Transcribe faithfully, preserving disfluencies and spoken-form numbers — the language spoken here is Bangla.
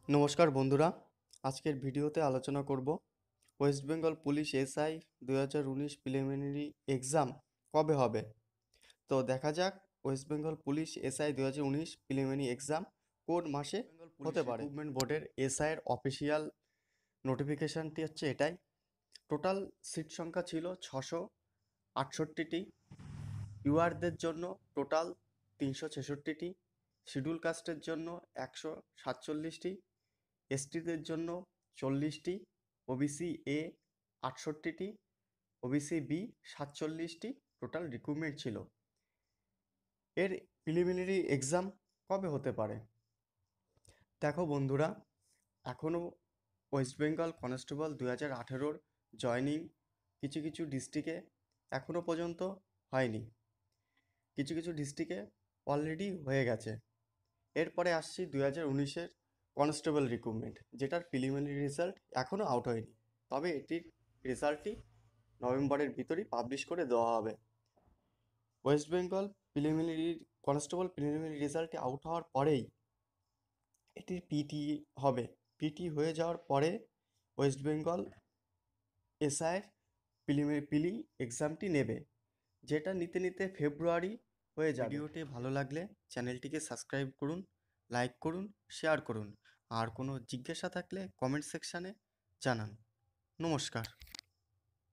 নমস্কার বন্ধুরা, আজকের ভিডিওতে আলোচনা করব ওয়েস্ট বেঙ্গল পুলিশ এসআই দু হাজার উনিশ প্রিলিমিনারি এক্সাম কবে হবে। তো দেখা যাক ওয়েস্ট বেঙ্গল পুলিশ এসআই দু হাজার উনিশ প্রিলিমিনারি এক্সাম কোন মাসে হতে পারে। রিক্রুটমেন্ট বোর্ডের এসআইয়ের অফিসিয়াল নোটিফিকেশানটি হচ্ছে এটাই। টোটাল সিট সংখ্যা ছিল ছশো আটষট্টিটি, ইউআরদের জন্য টোটাল তিনশো ছেষট্টিটি, শিডিউল কাস্টের জন্য একশো সাতচল্লিশটি, এসটিদের জন্য চল্লিশটি, ওবিসি এ আটষট্টিটি, ওবিসি বি সাতচল্লিশটি টোটাল রিক্রুটমেন্ট ছিল। এর প্রিলিমিনারি এক্সাম কবে হতে পারে? দেখো বন্ধুরা, এখনও ওয়েস্ট বেঙ্গল কনস্টেবল দু হাজার আঠেরোর জয়নিং কিছু কিছু ডিস্ট্রিক্টে এখনও পর্যন্ত হয়নি, কিছু কিছু ডিস্ট্রিক্টে অলরেডি হয়ে গেছে। এরপরে আসছি দু হাজার উনিশের কনস্টেবল রিক্রুটমেন্ট, যেটার প্রিলিমিনারি রেজাল্ট এখনও আউট হয়নি, তবে এটির রেজাল্টটি নভেম্বরের ভিতরেই পাবলিশ করে দেওয়া হবে। West Bengal preliminary constable preliminary রেজাল্টটি আউট হওয়ার পরেই এটির পিটি হবে। পিটি হয়ে যাওয়ার পরে ওয়েস্ট বেঙ্গল এসআইয়ের প্রিলিমিনারি প্রিলি এক্সামটি নেবে, যেটা নিতে নিতে ফেব্রুয়ারি হয়ে যাবে। ভিডিওটি ভালো লাগলে চ্যানেলটিকে সাবস্ক্রাইব করুন, লাইক করুন, শেয়ার করুন, আর কোনো জিজ্ঞাসা থাকলে কমেন্ট সেকশানে জানান। নমস্কার।